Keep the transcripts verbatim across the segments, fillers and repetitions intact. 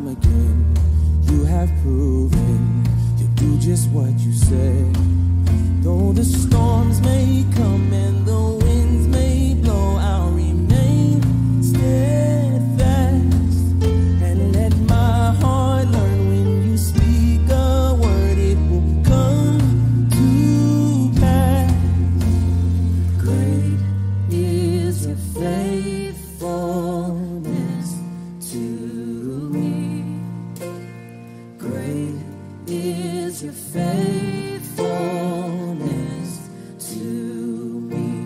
time again. You have proven you do just what you say. Though the storms may come and the winds may blow, I'll remain steadfast and let my heart learn when you speak a word, it will come to pass. Great is your faithfulness to me. Great is your faithfulness to me.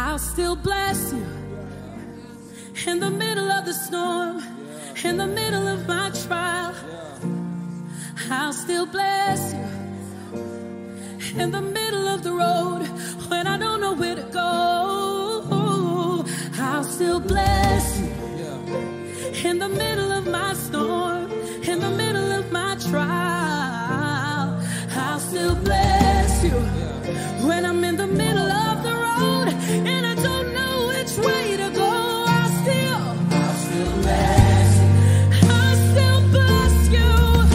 I'll still bless you in the middle of the storm, in the middle of my trial. I'll still bless you in the middle of the road when I don't know where to go. I'll still bless you in the middle of my storm, in the middle of my trial. I'll still bless you when I'm in the middle of the road and I don't know which way to go. I'll still, I'll still bless you. I'll still bless you.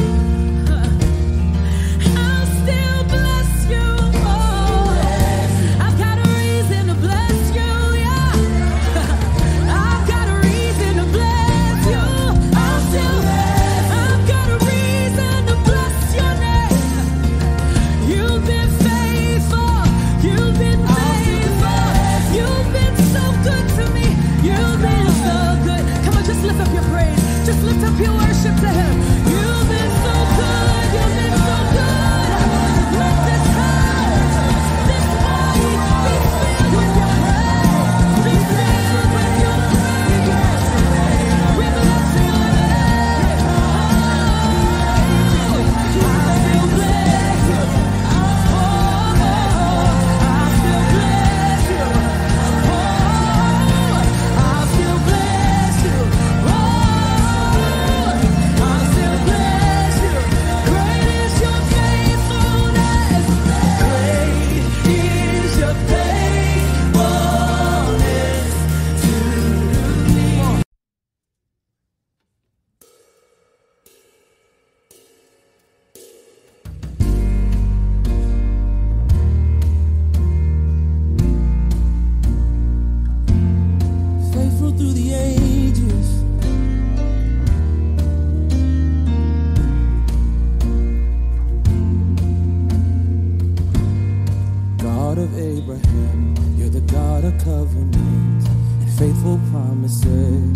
I'll still bless you. Oh, I've got a reason to bless you, yeah. I've got a reason to bless you. I'll still, I've got a reason to bless your name. You've been faithful. You've been faithful. You've been so good to me. You've been so good. Come on, just lift up your praise. Just lift up your worship to him. You've been so good. You've been so good. Let this house, this body be filled with your praise. Be filled with your praise. We bless your name. Oh, I'll still bless you. Oh, I'll still bless you. Oh, I'll still bless you. Oh, I'll still bless you. Great is your faithfulness. Great is your faithfulness to me. Faithful through the ages. God of Abraham, you're the God of covenant and faithful promises.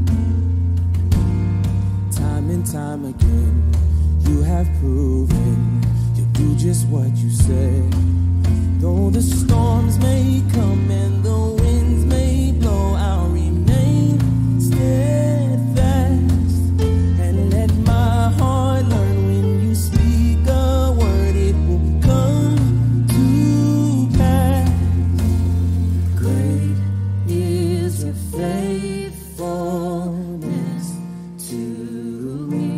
Time and time again, you have proven you do just what you said. Though the storms may come and the winds may blow, I'll remain steadfast and let my heart learn when you speak a word, it will come to pass. Great is your faithfulness to me.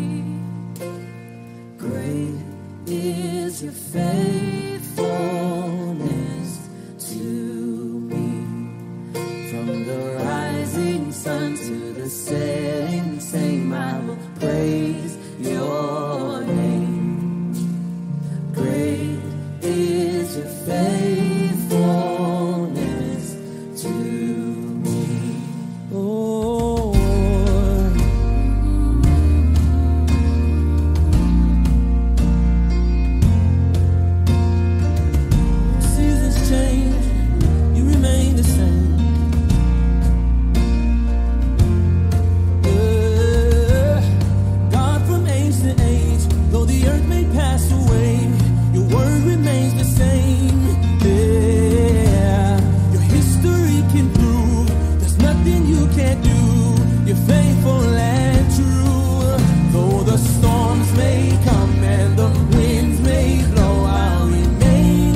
Great is your faithfulness to me. From the rising sun to the setting same, I will praise your name. Great is your faithfulness to me. Oh, seasons change, you remain the same. Uh, God from age to age, though the earth may pass away, your word remains the same. Yeah, your history can prove there's nothing you can't do. You're faithful and true. Though the storms may come and the winds may blow, I'll remain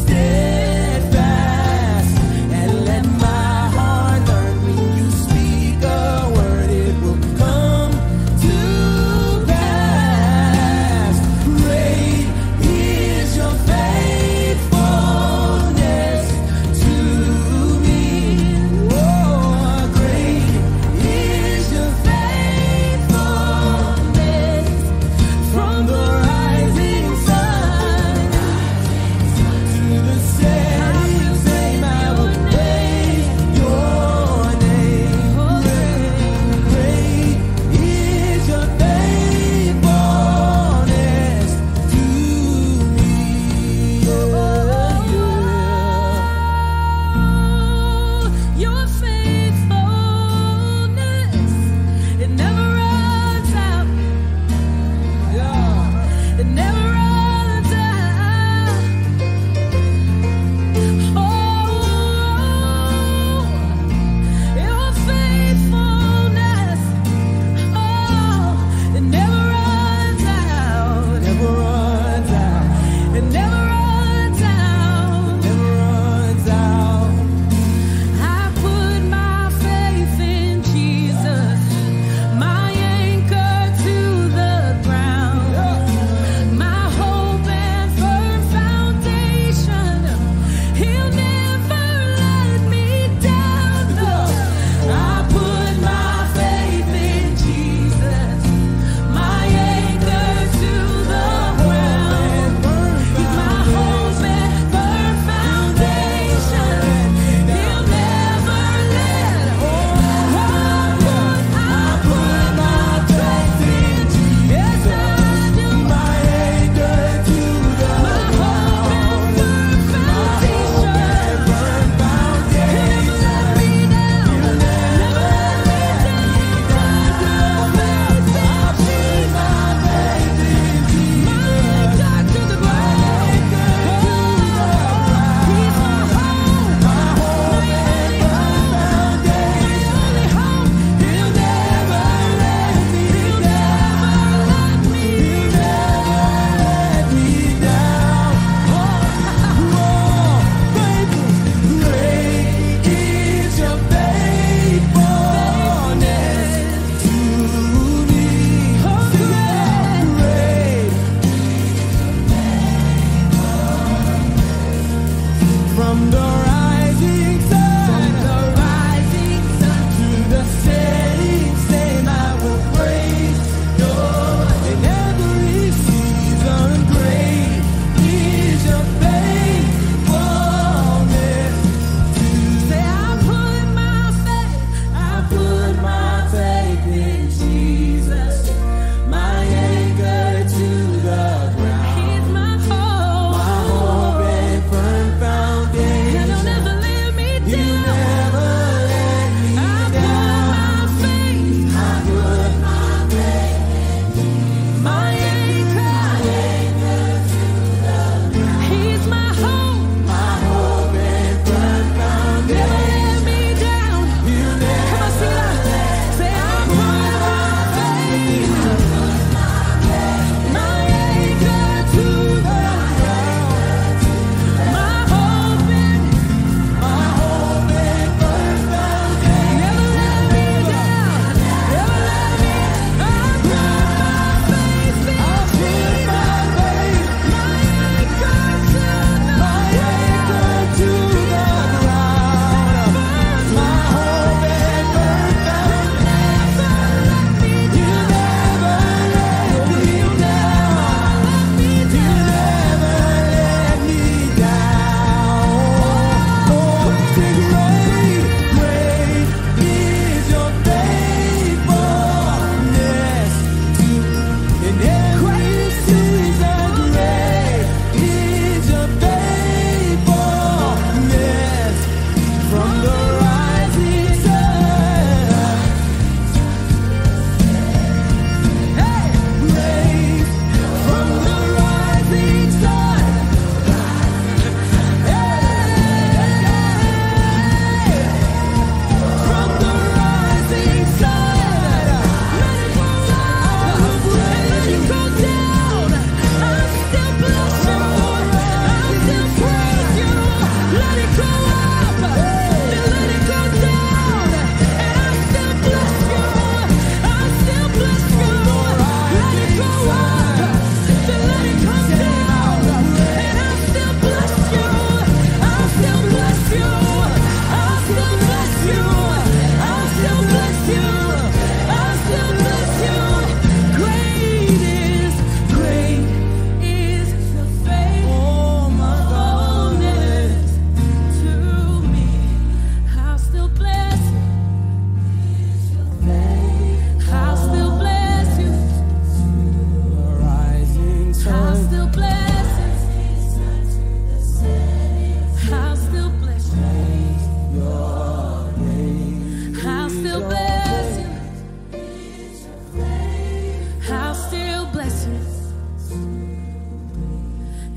steadfast and let my heart learn when you speak a word, it will come to pass. Great is your faithfulness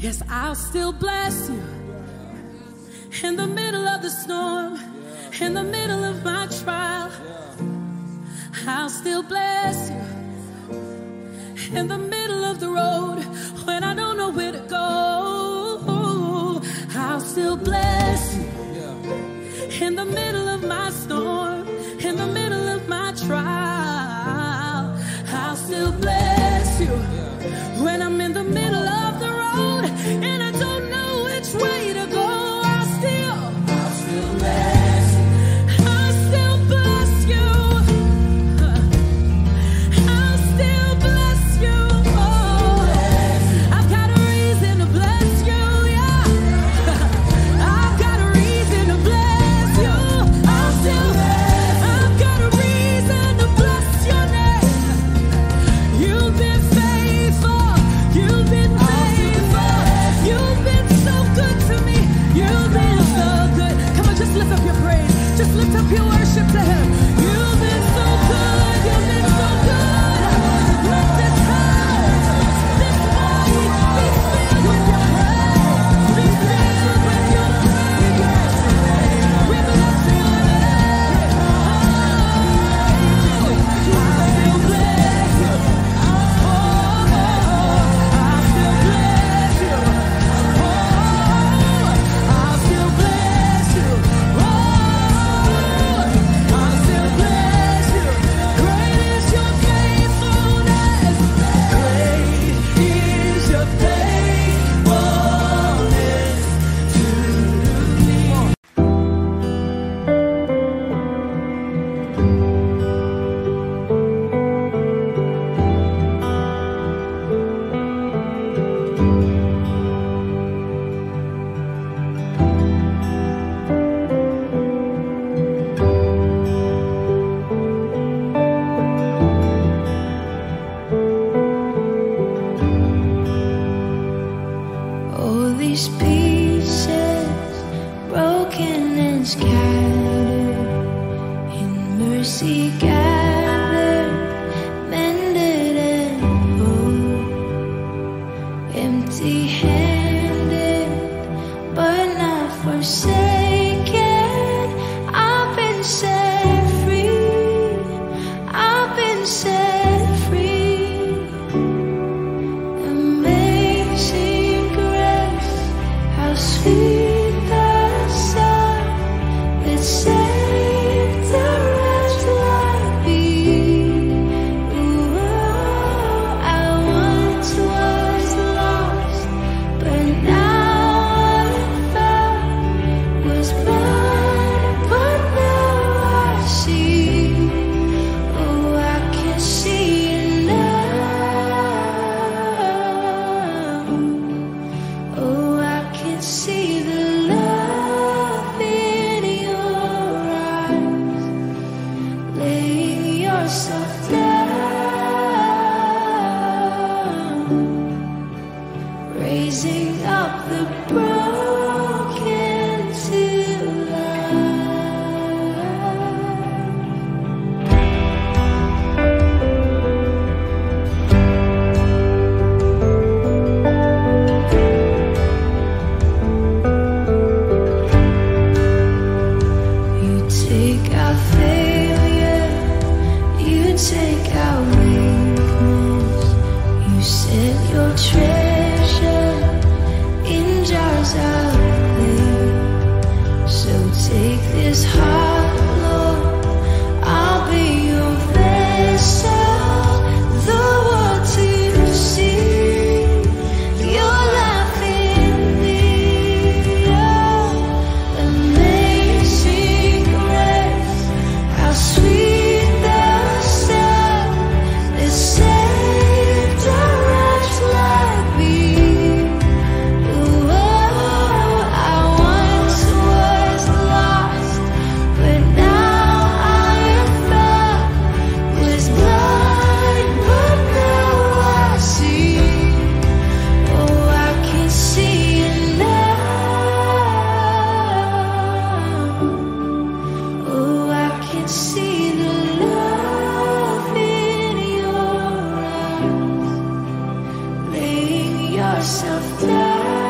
Yes, I'll still bless you in the middle of the storm, in the middle of my trial. I'll still bless you in the middle of the road when I don't know where to go. I'll still bless you in the middle of my storm, in the middle of my trial. I'll still bless you when I'm in the middle of the road and I don't know which way to go. I'll still, I'll still bless you. I'll still bless you. I'll still bless you. Oh, I've got a reason to bless you, yeah. I've got a reason to bless you. I'll still, I've got a reason to bless your name. You've been faithful. You've been faithful. You've been so good to me. You've been so good. Come on, just lift up your praise. Just lift up your worship to Him. You've been so good. You've been so good. Let this house, this body be filled with your praise. Be filled with your praise. We bless your name. Oh, I still bless you. Oh, I still bless you. Oh, I'll still bless you. Oh, I'll still bless you. Great is your faithfulness. Great is your faithfulness to me. All these pieces broken and scattered, in mercy gathered, mended and whole, empty-handed but not forsaken. I've been set free. I've been set free. Amazing grace, how sweet the sound that saved a wretch like me. Ooh, I once was lost, but now I'm found. Was blind, but now I see. Oh, I can see it now. Oh, I can see the love in your eyes, laying yourself down, raising up the broken to life. You take our failure, you take our weakness, you set your treasure in jars of clay. So take this heart, Lord, I'll be your vessel, the world to see your life in me. Oh, amazing grace, how sweet the sound that saved a wretch like me. Ooh, I once was lost, but now I am found. Was blind, but now I see. Oh, I can see it now. Oh, I can see the love in your eyes, laying yourself down.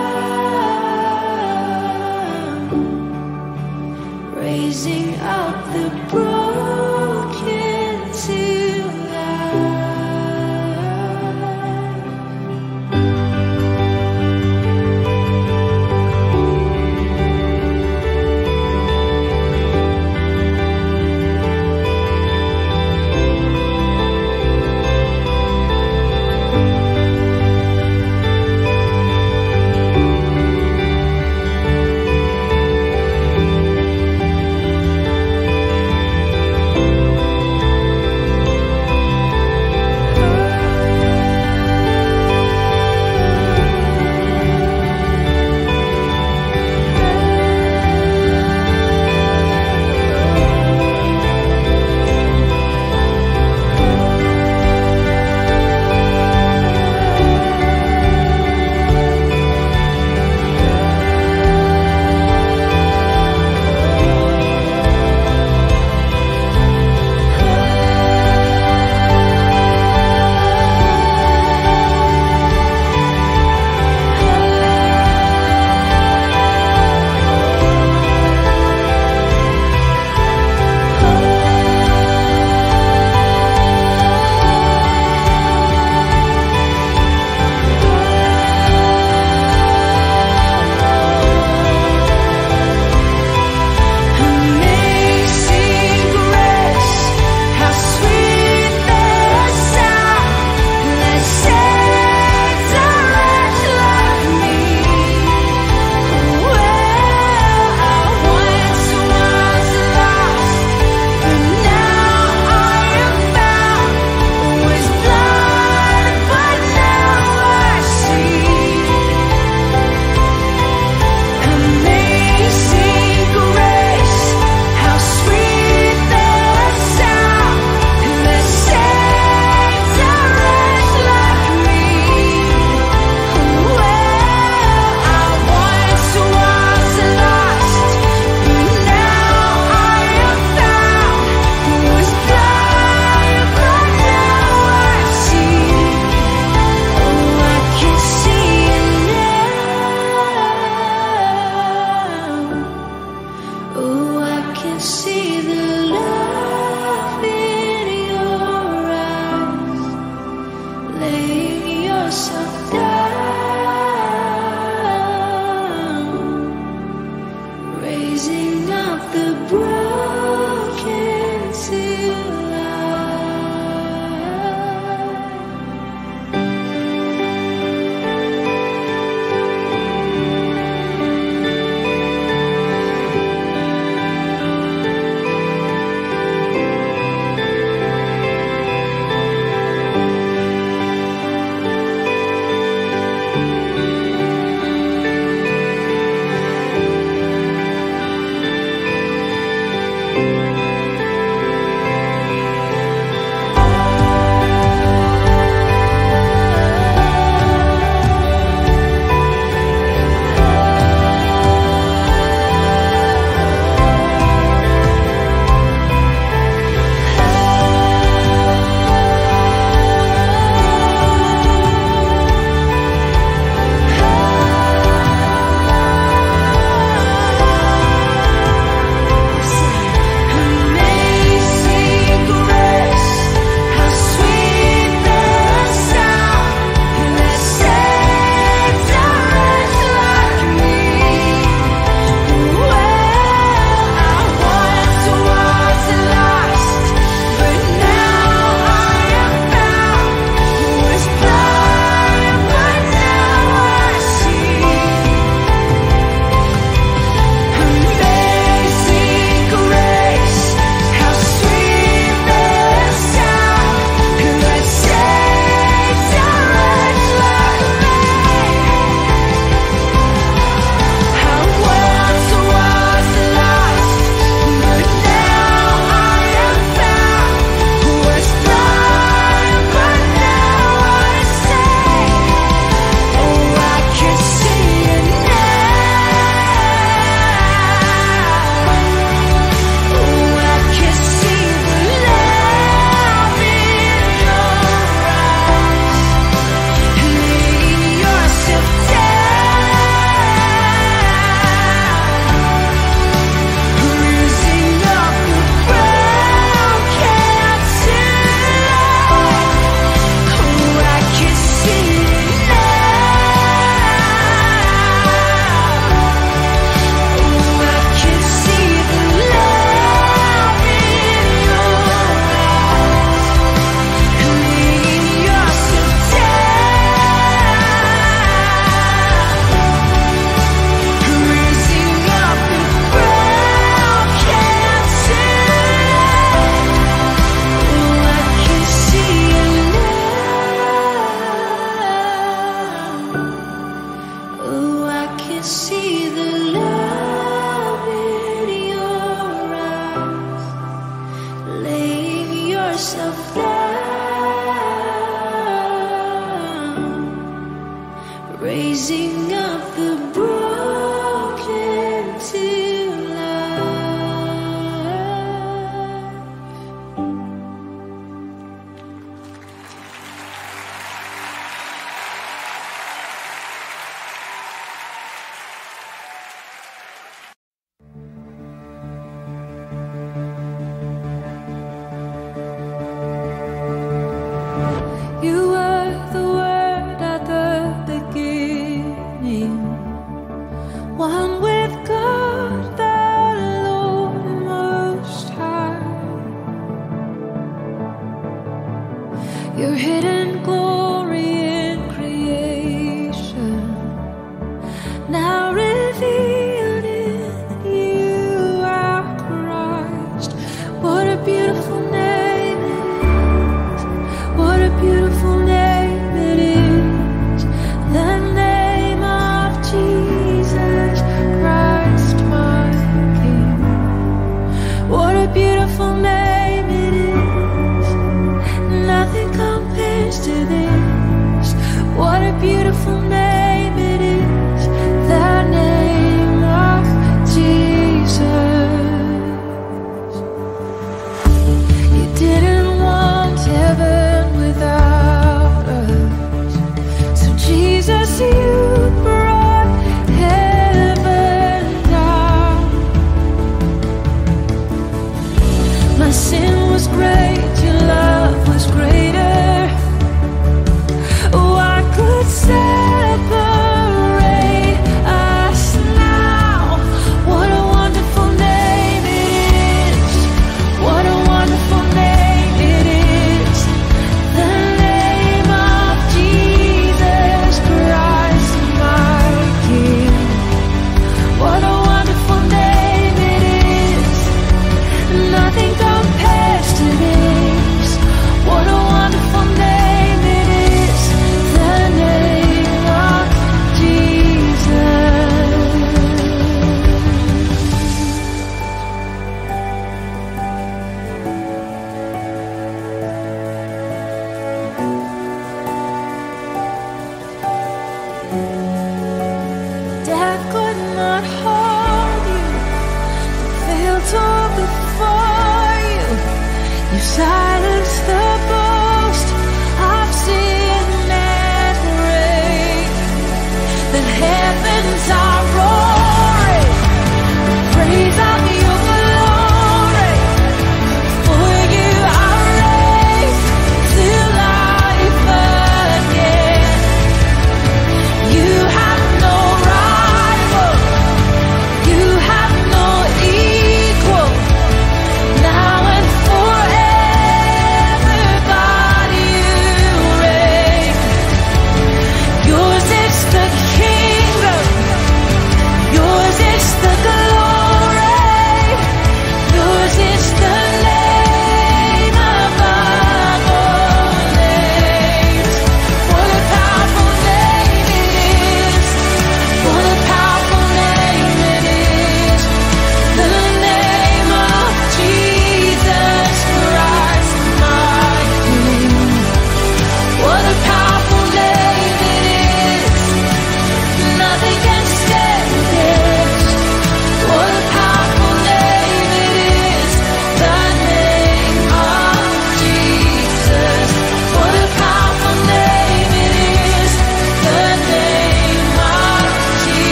raising up the broken to life. You were the Word at the beginning, one with God the Lord Most High. Your hidden glory in creation, now revealed in you, our Christ. What a beautiful name it is. What a beautiful name it is. The name of Jesus Christ, my King. What a beautiful name it is. Nothing compares to this. What a beautiful name it is. The name of Jesus. You didn't want heaven without us, so Jesus, you brought heaven down. My sin was great, your love was greater. Oh, I could separate us now. What a wonderful name it is. What a wonderful name it is. The name of Jesus Christ, my King. What a wonderful name it is. Nothing compares to this. What a wonderful name it is. The name of Jesus.